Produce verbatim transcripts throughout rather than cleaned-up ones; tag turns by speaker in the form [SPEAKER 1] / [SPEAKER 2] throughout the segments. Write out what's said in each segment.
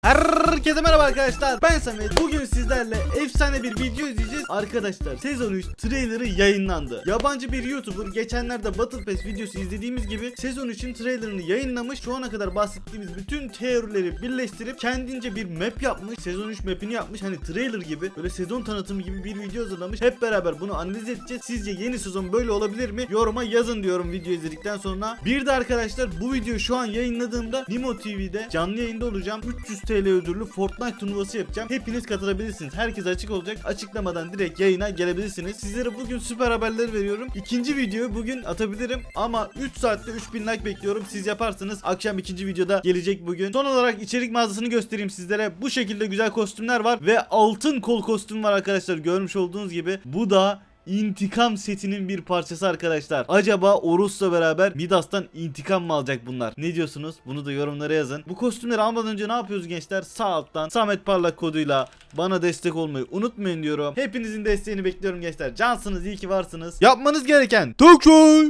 [SPEAKER 1] Herkese merhaba arkadaşlar, ben Samet. Bugün sizlerle efsane bir video izleyeceğiz. Arkadaşlar sezon üç trailerı yayınlandı. Yabancı bir YouTuber geçenlerde Battle Pass videosu izlediğimiz gibi sezon üçün trailerını yayınlamış. Şu ana kadar bahsettiğimiz bütün teorileri birleştirip kendince bir map yapmış. Sezon üç mapini yapmış, hani trailer gibi, böyle sezon tanıtımı gibi bir video hazırlamış. Hep beraber bunu analiz edeceğiz. Sizce yeni sezon böyle olabilir mi? Yoruma yazın diyorum video izledikten sonra. Bir de arkadaşlar, bu video şu an yayınladığımda Nimo T V'de canlı yayında olacağım. üç yüz TL ödüllü Fortnite turnuvası yapacağım. Hepiniz katılabilirsiniz. Herkes açık olacak. Açıklamadan direkt yayına gelebilirsiniz. Sizlere bugün süper haberler veriyorum. İkinci videoyu bugün atabilirim ama üç saatte üç bin like bekliyorum. Siz yaparsınız. Akşam ikinci videoda gelecek bugün. Son olarak içerik mağazasını göstereyim sizlere. Bu şekilde güzel kostümler var ve altın kol kostüm var arkadaşlar. Görmüş olduğunuz gibi. Bu da İntikam setinin bir parçası arkadaşlar. Acaba Orus'la beraber Midas'tan intikam mı alacak bunlar? Ne diyorsunuz? Bunu da yorumlara yazın. Bu kostümleri almadan önce ne yapıyoruz gençler? Sağ alttan Samet Parlak koduyla bana destek olmayı unutmayın diyorum. Hepinizin desteğini bekliyorum gençler. Cansınız, iyi ki varsınız. Yapmanız gereken Talk Show.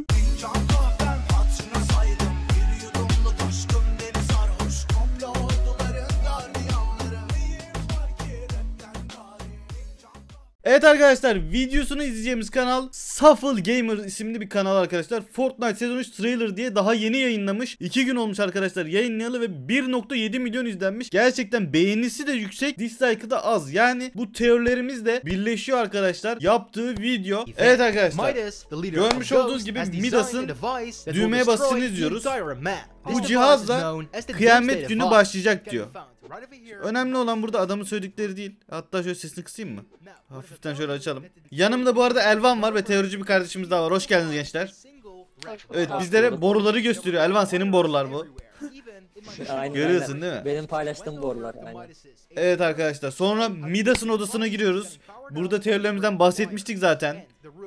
[SPEAKER 1] Evet arkadaşlar, videosunu izleyeceğimiz kanal Shuffle Gamer isimli bir kanal arkadaşlar. Fortnite sezon üç trailer diye daha yeni yayınlamış. iki gün olmuş arkadaşlar yayınlayalı ve bir nokta yedi milyon izlenmiş. Gerçekten beğenisi de yüksek, dislike'ı da az. Yani bu teorilerimiz de birleşiyor arkadaşlar. Yaptığı video. Evet arkadaşlar, görmüş olduğunuz gibi Midas'ın düğmeye basışını izliyoruz. Bu cihazla kıyamet günü başlayacak diyor. Önemli olan burada adamın söyledikleri değil. Hatta şöyle sesini kısayım mı? Hafiften şöyle açalım. Yanımda bu arada Elvan var ve teorici bir kardeşimiz daha var. Hoş geldiniz gençler. Evet, bizlere boruları gösteriyor. Elvan, senin borular bu.
[SPEAKER 2] Aynen,
[SPEAKER 1] görüyorsun
[SPEAKER 2] aynen.
[SPEAKER 1] değil mi?
[SPEAKER 2] Benim paylaştığım borular. Aynen.
[SPEAKER 1] Evet arkadaşlar, sonra Midas'ın odasına giriyoruz. Burada teorilerimizden bahsetmiştik zaten.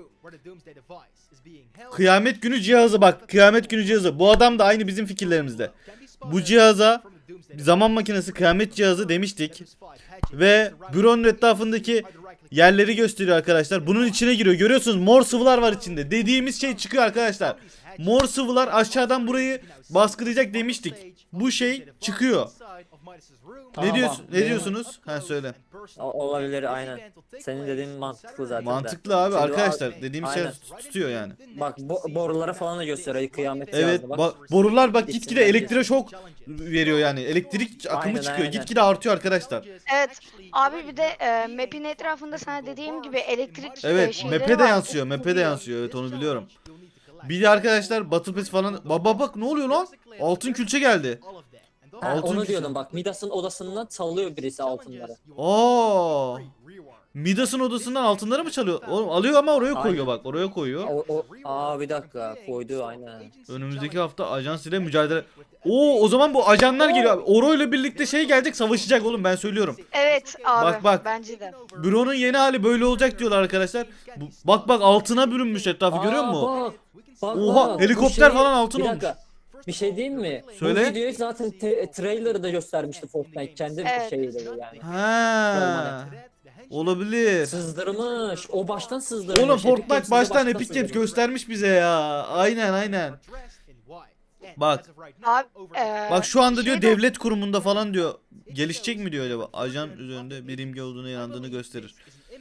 [SPEAKER 1] Kıyamet günü cihazı, bak, kıyamet günü cihazı. Bu adam da aynı bizim fikirlerimizde. Bu cihaza zaman makinesi, kıyamet cihazı demiştik. Ve büronun etrafındaki yerleri gösteriyor arkadaşlar. Bunun içine giriyor. Görüyorsunuz, mor sıvılar var içinde. Dediğimiz şey çıkıyor arkadaşlar. Mor sıvılar aşağıdan burayı baskılayacak demiştik. Bu şey çıkıyor.
[SPEAKER 2] Tamam,
[SPEAKER 1] ne diyorsun? Ne
[SPEAKER 2] benim...
[SPEAKER 1] diyorsunuz? Ha, söyle.
[SPEAKER 2] O, olabilir aynen. Senin dediğin mantıklı zaten.
[SPEAKER 1] Mantıklı
[SPEAKER 2] de.
[SPEAKER 1] abi.
[SPEAKER 2] Şimdi
[SPEAKER 1] arkadaşlar,
[SPEAKER 2] o...
[SPEAKER 1] dediğimiz şey tutuyor yani.
[SPEAKER 2] Bak bo borulara falan da gösteriyor, kıyamet.
[SPEAKER 1] Evet,
[SPEAKER 2] bak.
[SPEAKER 1] bak, borular bak gitgide elektriğe şok veriyor yani. Elektrik akımı
[SPEAKER 2] aynen,
[SPEAKER 1] çıkıyor.
[SPEAKER 2] aynen.
[SPEAKER 1] Gitgide artıyor arkadaşlar.
[SPEAKER 3] Evet abi, bir de e, map'in etrafında sana dediğim gibi elektrik
[SPEAKER 1] Evet,
[SPEAKER 3] e, şeyleri
[SPEAKER 1] map'e de
[SPEAKER 3] var.
[SPEAKER 1] yansıyor. Map'e de yansıyor. Evet, onu biliyorum. Bir de arkadaşlar Battle Pass falan. Baba bak, ne oluyor lan? Altın külçe geldi.
[SPEAKER 2] Ha,
[SPEAKER 1] altın
[SPEAKER 2] onu
[SPEAKER 1] külçe.
[SPEAKER 2] diyordum bak, Midas'ın odasından sallıyor birisi altınları.
[SPEAKER 1] Aa! Midas'ın odasından altınları mı çalıyor? Oğlum, alıyor ama oraya koyuyor, bak. Oraya koyuyor.
[SPEAKER 2] O, o, aa bir dakika, koydu aynen.
[SPEAKER 1] Önümüzdeki hafta ajans ile mücadele. Oo, o zaman bu ajanlar geliyor abi. Oro ile birlikte şey gelecek, savaşacak oğlum, ben söylüyorum.
[SPEAKER 3] Evet abi,
[SPEAKER 1] Bak, bak.
[SPEAKER 3] bence de.
[SPEAKER 1] Büronun yeni hali böyle olacak diyorlar arkadaşlar. Bu, bak bak, altına bürünmüş etrafı,
[SPEAKER 2] Aa,
[SPEAKER 1] görüyor musun?
[SPEAKER 2] Bak, bak,
[SPEAKER 1] Oha,
[SPEAKER 2] bak.
[SPEAKER 1] helikopter
[SPEAKER 2] Bu
[SPEAKER 1] falan altın
[SPEAKER 2] bir
[SPEAKER 1] olmuş.
[SPEAKER 2] dakika. Bir şey diyeyim mi?
[SPEAKER 1] Söyle.
[SPEAKER 2] Bu videoyu zaten trailer'ı da göstermişti Fortnite, kendi
[SPEAKER 3] Evet.
[SPEAKER 2] şeyiyle yani.
[SPEAKER 1] Ha. Olabilir.
[SPEAKER 2] Sızdırmış. O baştan sızdırmış.
[SPEAKER 1] Oğlum,
[SPEAKER 2] Epic
[SPEAKER 1] Fortnite
[SPEAKER 2] Games'in de
[SPEAKER 1] baştan Epic Games
[SPEAKER 2] sızdırmış.
[SPEAKER 1] göstermiş bize ya. Aynen aynen. Bak.
[SPEAKER 3] Abi, e,
[SPEAKER 1] Bak şu anda diyor
[SPEAKER 3] şey de-
[SPEAKER 1] devlet kurumunda falan diyor. Gelişecek mi diyor acaba? Ajan üzerinde bir imge olduğunu inandığını gösterir.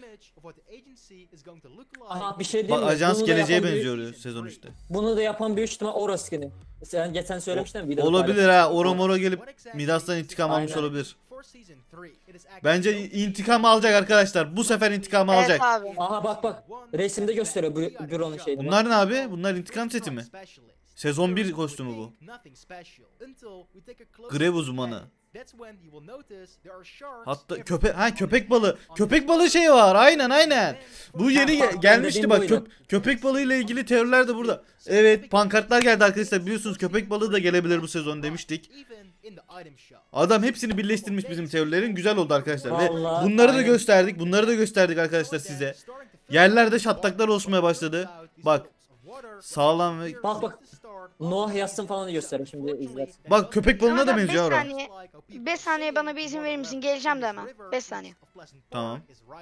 [SPEAKER 2] Aha, bir şey
[SPEAKER 1] Bak,
[SPEAKER 2] diyeyim mi?
[SPEAKER 1] ajans
[SPEAKER 2] Bunu da
[SPEAKER 1] geleceğe
[SPEAKER 2] yapan
[SPEAKER 1] benziyor
[SPEAKER 2] büyük-
[SPEAKER 1] sezon üçte.
[SPEAKER 2] Bunu da yapan büyük ihtimal Oraskin'i. Sen geçen söylemiştin mi? Videoda
[SPEAKER 1] Olabilir
[SPEAKER 2] paylaştım.
[SPEAKER 1] ha. Oro moro gelip Midas'tan intikam almış
[SPEAKER 2] Aynen.
[SPEAKER 1] olabilir. Bence intikam alacak arkadaşlar. Bu sefer intikam
[SPEAKER 3] Evet
[SPEAKER 1] alacak.
[SPEAKER 3] abi.
[SPEAKER 2] Aha bak bak. Resimde gösteriyor bu büronun şeyini.
[SPEAKER 1] Bunlar ne abi? Bunlar intikam seti mi? Sezon bir kostümü bu. Grev uzmanı. Hatta köpek ha köpek balığı. Köpek balığı şey var. Aynen aynen. Bu yeni
[SPEAKER 2] Ha,
[SPEAKER 1] ge-
[SPEAKER 2] bak,
[SPEAKER 1] gelmişti
[SPEAKER 2] dediğim
[SPEAKER 1] bak.
[SPEAKER 2] buydu.
[SPEAKER 1] Köp köpek balığı ile ilgili teoriler de burada. Evet, pankartlar geldi arkadaşlar. Biliyorsunuz köpek balığı da gelebilir bu sezon demiştik. Adam hepsini birleştirmiş bizim teorilerin. Güzel oldu arkadaşlar. Ve
[SPEAKER 2] Vallahi,
[SPEAKER 1] bunları da
[SPEAKER 2] aynen.
[SPEAKER 1] gösterdik. Bunları da gösterdik arkadaşlar size. Yerlerde şatlaklar oluşmaya başladı. Bak. Sağlam ve
[SPEAKER 2] Bak bak. Noah yazsın falan gösterir şimdi izler.
[SPEAKER 1] Bak köpek balığına da
[SPEAKER 3] Tamam,
[SPEAKER 1] benziyor
[SPEAKER 3] beş
[SPEAKER 1] ara.
[SPEAKER 3] saniye. beş saniye bana bir izin verir misin? Geleceğim de hemen. beş saniye.
[SPEAKER 1] Tamam.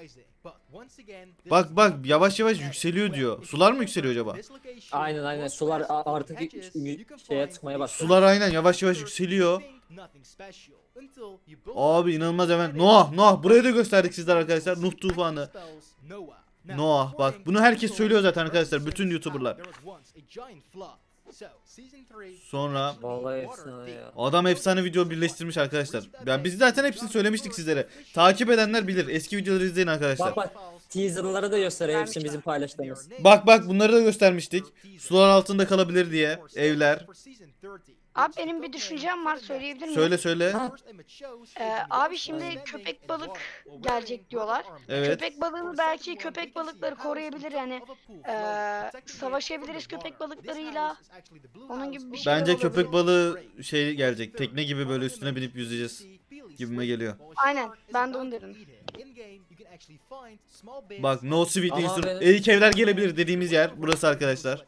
[SPEAKER 1] Bak bak yavaş yavaş yükseliyor diyor. Sular mı yükseliyor acaba?
[SPEAKER 2] Aynen aynen sular a- artık şeye çıkmaya başladı.
[SPEAKER 1] Sular aynen yavaş yavaş yükseliyor. Abi inanılmaz hemen. Noah, Noah burayı da gösterdik sizler arkadaşlar. Nuh tufanı. Noah bak bunu herkes söylüyor zaten arkadaşlar. Bütün YouTuber'lar. Sonra
[SPEAKER 2] Vallahi efsane ya.
[SPEAKER 1] adam efsane video birleştirmiş arkadaşlar. Yani biz zaten hepsini söylemiştik sizlere. Takip edenler bilir. Eski videoları izleyin arkadaşlar.
[SPEAKER 2] Bak bak teaserları da gösteriyor hepsini bizim paylaştığımız.
[SPEAKER 1] Bak bak bunları da göstermiştik. Sular altında kalabilir diye evler.
[SPEAKER 3] Abi benim bir düşüncem var, söyleyebilir miyim?
[SPEAKER 1] Söyle söyle.
[SPEAKER 3] Ee, abi şimdi köpek balık gelecek diyorlar.
[SPEAKER 1] Evet.
[SPEAKER 3] Köpek balığını belki köpek balıkları koruyabilir yani. Ee, savaşabiliriz köpek balıklarıyla. Onun gibi bir şey
[SPEAKER 1] Bence
[SPEAKER 3] olabilir.
[SPEAKER 1] köpek balığı şey gelecek. Tekne gibi böyle üstüne binip yüzeceğiz. Gibime geliyor.
[SPEAKER 3] Aynen, ben de onu dedim.
[SPEAKER 1] Bak no sweet
[SPEAKER 2] Ama
[SPEAKER 1] insur.
[SPEAKER 2] ben-
[SPEAKER 1] Eğik evler gelebilir dediğimiz yer burası arkadaşlar.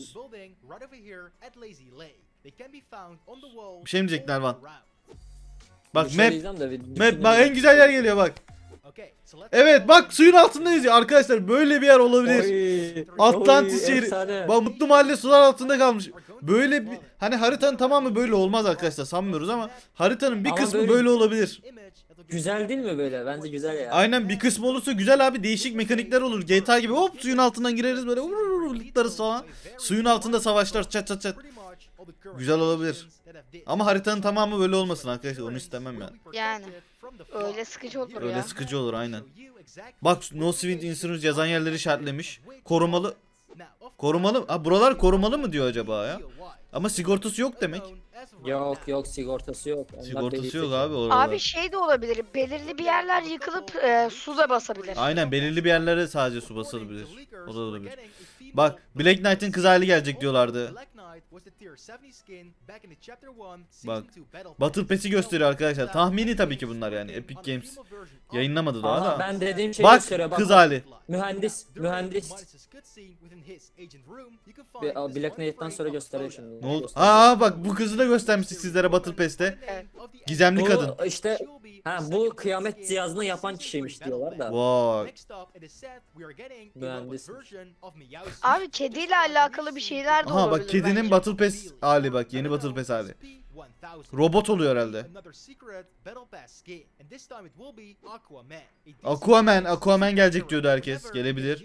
[SPEAKER 1] Bir şey mi diyecek Nervan? Bak
[SPEAKER 2] Bir şey
[SPEAKER 1] map.
[SPEAKER 2] diyeceğim de bir
[SPEAKER 1] Map
[SPEAKER 2] düşünün
[SPEAKER 1] bak
[SPEAKER 2] ya.
[SPEAKER 1] en güzel yer geliyor bak. Evet bak suyun altındayız ya arkadaşlar böyle bir yer olabilir.
[SPEAKER 2] Oy,
[SPEAKER 1] Atlantis
[SPEAKER 2] oy,
[SPEAKER 1] şehri.
[SPEAKER 2] efsane.
[SPEAKER 1] Bak Mutlu Mahalle sular altında kalmış. Böyle bir hani haritanın tamamı böyle olmaz arkadaşlar sanmıyoruz ama haritanın bir
[SPEAKER 2] Ama
[SPEAKER 1] kısmı
[SPEAKER 2] böyle-
[SPEAKER 1] böyle olabilir.
[SPEAKER 2] Güzel değil mi böyle? Bence güzel ya.
[SPEAKER 1] Aynen bir kısmı olursa güzel abi değişik mekanikler olur. G T A gibi hop suyun altından gireriz böyle vurururururlarız falan. Suyun altında savaşlar çat çat çat. Güzel olabilir. Ama haritanın tamamı böyle olmasın arkadaşlar onu istemem yani.
[SPEAKER 3] Yani öyle sıkıcı olur
[SPEAKER 1] Öyle
[SPEAKER 3] ya.
[SPEAKER 1] sıkıcı olur aynen. Bak No Swind Insurance yazan yerleri işaretlemiş. Korumalı. Korumalı. Ha buralar korumalı mı diyor acaba ya? Ama sigortası yok demek.
[SPEAKER 2] Yok yok sigortası yok. Onlar
[SPEAKER 1] Sigortası
[SPEAKER 2] belirti.
[SPEAKER 1] yok abi oralar.
[SPEAKER 3] Abi şey de olabilir. Belirli bir yerler yıkılıp e, su da basabilir.
[SPEAKER 1] Aynen belirli bir yerlere sadece su basılabilir. O da olabilir. Bak Black Knight'ın kız hali gelecek diyorlardı. Bak Battle Pass'i gösteriyor arkadaşlar. Tahmini tabii ki bunlar yani. Epic Games yayınlamadı daha
[SPEAKER 2] Aha,
[SPEAKER 1] da.
[SPEAKER 2] ben dediğim şeyi
[SPEAKER 1] Bak
[SPEAKER 2] gösteriyor. Bak,
[SPEAKER 1] kız
[SPEAKER 2] bak.
[SPEAKER 1] hali.
[SPEAKER 2] Mühendis, mühendis. Bir, a, Black Knight'tan sonra gösteriyor şimdi.
[SPEAKER 1] Ne oldu? Aa bak bu kızı da göstermiştik sizlere Battle Pass'te.
[SPEAKER 3] Evet.
[SPEAKER 1] Gizemli
[SPEAKER 2] Bu
[SPEAKER 1] kadın.
[SPEAKER 2] işte ha bu kıyamet cihazını yapan kişiymiş diyorlar da.
[SPEAKER 1] Vay.
[SPEAKER 2] Mühendis.
[SPEAKER 3] Abi kediyle alakalı bir şeyler de
[SPEAKER 1] Aha
[SPEAKER 3] olabilir
[SPEAKER 1] bak kedinin
[SPEAKER 3] bence.
[SPEAKER 1] Battle Pass hali bak yeni Battle Pass hali. Robot oluyor herhalde. Aquaman, Aquaman gelecek diyordu herkes. Gelebilir.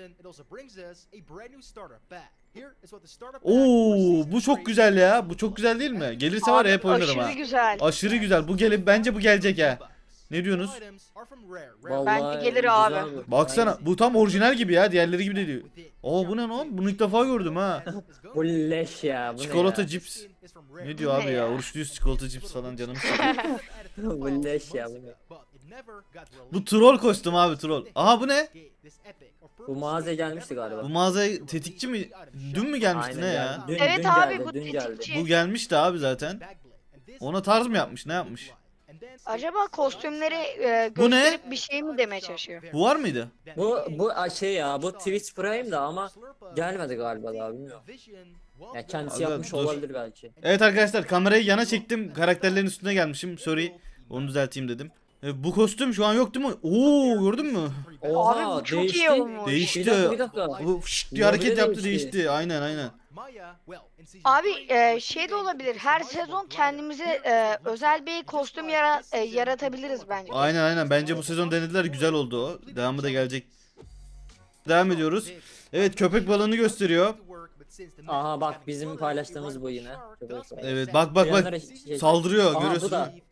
[SPEAKER 1] Oo, bu çok güzel ya. Bu çok güzel değil mi? Gelirse var ya hep oynarım ha.
[SPEAKER 3] Aşırı güzel.
[SPEAKER 1] Aşırı güzel. Bu gelip bence bu gelecek ha. Ne diyorsunuz?
[SPEAKER 2] Vallahi
[SPEAKER 3] Bence gelir
[SPEAKER 2] güzel
[SPEAKER 3] abi.
[SPEAKER 2] bu.
[SPEAKER 1] Baksana bu tam orijinal gibi ya. Diğerleri gibi de diyor. Oo bu ne lan? Bunu ilk defa gördüm ha.
[SPEAKER 2] Bu leş ya. Bu
[SPEAKER 1] Çikolata
[SPEAKER 2] ne
[SPEAKER 1] cips. Ne diyor abi ya? Oruçluyuz çikolata cips falan canım sıkıyor.
[SPEAKER 2] ya? Bu leş ya bu ne?
[SPEAKER 1] Bu troll kostüm abi troll. Aha bu ne?
[SPEAKER 2] Bu mağazaya gelmişti
[SPEAKER 1] Bu
[SPEAKER 2] galiba.
[SPEAKER 1] mağazaya tetikçi mi? Dün mü gelmişti
[SPEAKER 2] Aynen
[SPEAKER 1] ne ya?
[SPEAKER 2] geldi. Dün,
[SPEAKER 3] Evet
[SPEAKER 2] dün
[SPEAKER 3] abi,
[SPEAKER 2] geldi,
[SPEAKER 3] bu
[SPEAKER 2] dün geldi.
[SPEAKER 3] tetikçi.
[SPEAKER 1] Bu gelmişti abi zaten. Ona tarz mı yapmış? Ne yapmış?
[SPEAKER 3] Acaba kostümleri e,
[SPEAKER 1] Bu ne?
[SPEAKER 3] gösterip bir şey mi demeye çalışıyor?
[SPEAKER 1] Bu var mıydı?
[SPEAKER 2] Bu bu a, şey ya bu Twitch Prime da ama gelmedi galiba daha bilmiyorum. Ya kendisi
[SPEAKER 1] Aga,
[SPEAKER 2] yapmış
[SPEAKER 1] dur.
[SPEAKER 2] olabilir belki.
[SPEAKER 1] Evet arkadaşlar kamerayı yana çektim. Karakterlerin üstüne gelmişim. Sorry. Onu düzelteyim dedim. E, bu kostüm şu an yok değil mi? Oo gördün mü?
[SPEAKER 2] Oha
[SPEAKER 3] Abi bu çok
[SPEAKER 2] değişti.
[SPEAKER 3] iyi olmuş.
[SPEAKER 1] Değişti.
[SPEAKER 2] Bir dakika bir dakika.
[SPEAKER 1] Bu fışt diye
[SPEAKER 2] Lobi'de
[SPEAKER 1] hareket yaptı
[SPEAKER 2] değişti.
[SPEAKER 1] değişti. Aynen aynen.
[SPEAKER 3] Abi e, şey de olabilir. Her sezon kendimize e, özel bir kostüm yara- e, yaratabiliriz bence.
[SPEAKER 1] Aynen aynen. Bence bu sezon denediler. Güzel oldu o. Devamı da gelecek. Devam ediyoruz. Evet köpek balığını gösteriyor.
[SPEAKER 2] Aha bak bizim paylaştığımız bu yine.
[SPEAKER 1] Evet bak bak bak.
[SPEAKER 2] Şey-
[SPEAKER 1] Saldırıyor
[SPEAKER 2] Aa,
[SPEAKER 1] görüyorsun
[SPEAKER 2] bu da.
[SPEAKER 1] değil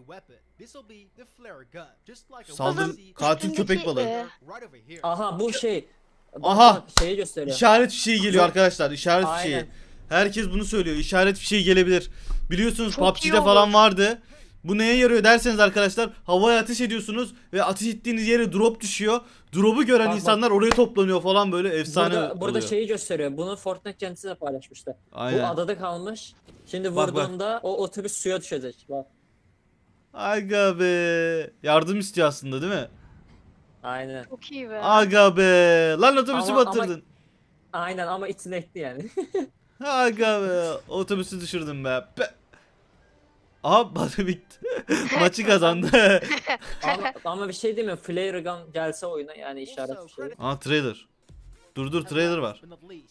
[SPEAKER 1] mi? Saldır katil köpek balığı.
[SPEAKER 3] e,
[SPEAKER 2] Aha bu şey. Bak,
[SPEAKER 1] Aha!
[SPEAKER 2] bak, şeyi gösteriyor.
[SPEAKER 1] İşaret fişeği geliyor arkadaşlar. İşaret
[SPEAKER 2] Aynen.
[SPEAKER 1] fişeği. Herkes bunu söylüyor. İşaret fişeği gelebilir. Biliyorsunuz
[SPEAKER 3] Çok
[SPEAKER 1] P U B
[SPEAKER 3] iyi
[SPEAKER 1] G'de falan
[SPEAKER 3] olur.
[SPEAKER 1] vardı. Bu neye yarıyor derseniz arkadaşlar havaya ateş ediyorsunuz ve ateş ettiğiniz yere drop düşüyor. Drop'u gören
[SPEAKER 2] Bak, bak.
[SPEAKER 1] insanlar oraya toplanıyor falan böyle efsane
[SPEAKER 2] Burada, burada
[SPEAKER 1] oluyor.
[SPEAKER 2] şeyi gösteriyor. Bunu Fortnite kendisi de paylaşmıştı.
[SPEAKER 1] Aynen.
[SPEAKER 2] Bu adada kalmış. Şimdi
[SPEAKER 1] Bak, bak.
[SPEAKER 2] vurduğunda o otobüs suya düşecek. Bak.
[SPEAKER 1] Aga be. Yardım istiyor aslında değil mi?
[SPEAKER 2] Aynen.
[SPEAKER 3] Çok iyi be.
[SPEAKER 1] Aga be. Lan otobüsü
[SPEAKER 2] Ama-
[SPEAKER 1] batırdın.
[SPEAKER 2] Aynen ama içine etti yani.
[SPEAKER 1] Aga be. Otobüsü düşürdüm be. Be. Aha bana bitti. Maçı kazandı.
[SPEAKER 2] ama, ama bir şey değil mi? Flare gun gelse oyuna yani işaret bir şey.
[SPEAKER 1] Aa trailer. Dur dur trailer var.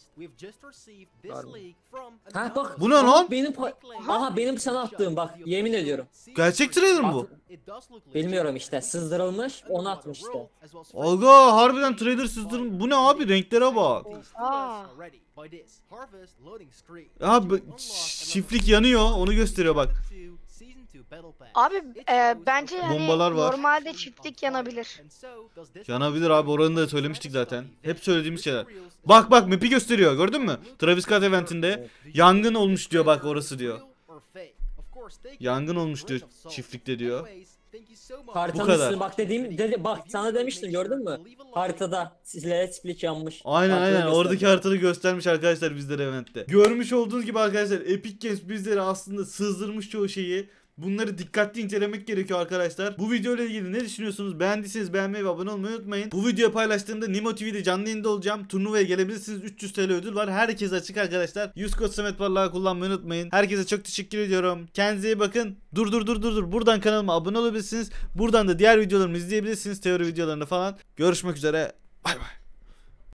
[SPEAKER 2] Ha bak.
[SPEAKER 1] Bu ne
[SPEAKER 2] aha,
[SPEAKER 1] lan?
[SPEAKER 2] Benim pa- aha benim sana attığım bak yemin ediyorum.
[SPEAKER 1] Gerçek trailer mı bu?
[SPEAKER 2] Bilmiyorum işte sızdırılmış onu atmış işte.
[SPEAKER 1] Aga harbiden trailer sızdırın. Bu ne abi, renklere bak.
[SPEAKER 3] Aa.
[SPEAKER 1] Ya bu- çiftlik yanıyor, onu gösteriyor bak.
[SPEAKER 3] Abi e, bence hani
[SPEAKER 1] Bombalar var.
[SPEAKER 3] normalde çiftlik yanabilir.
[SPEAKER 1] Yanabilir abi, oranı da söylemiştik zaten. Hep söylediğimiz şeyler. Bak bak map'i gösteriyor, gördün mü? Travis Scott eventinde yangın olmuş diyor, bak orası diyor. Yangın olmuş diyor çiftlikte diyor.
[SPEAKER 2] Haritanın
[SPEAKER 1] kadar.
[SPEAKER 2] üstüne bak dediğim dedi, bak sana demiştim gördün mü? Haritada silahlı split yanmış.
[SPEAKER 1] Aynen
[SPEAKER 2] Haritada
[SPEAKER 1] aynen,
[SPEAKER 2] gösterdi.
[SPEAKER 1] oradaki haritada göstermiş arkadaşlar bizlere eventte. Görmüş olduğunuz gibi arkadaşlar Epic Games bizlere aslında sızdırmış çoğu şeyi. Bunları dikkatli incelemek gerekiyor arkadaşlar. Bu video ile ilgili ne düşünüyorsunuz? Beğendiyseniz beğenmeyi ve abone olmayı unutmayın. Bu videoyu paylaştığımda Nimo T V'de canlı yayında olacağım. Turnuvaya gelebilirsiniz. üç yüz TL ödül var. Herkes açık arkadaşlar. yüz kod Samet Parlak'ı kullanmayı unutmayın. Herkese çok teşekkür ediyorum. Kendinize iyi bakın. Dur dur dur dur dur. Buradan kanalıma abone olabilirsiniz. Buradan da diğer videolarımı izleyebilirsiniz. Teori videolarını falan. Görüşmek üzere. Bay bay.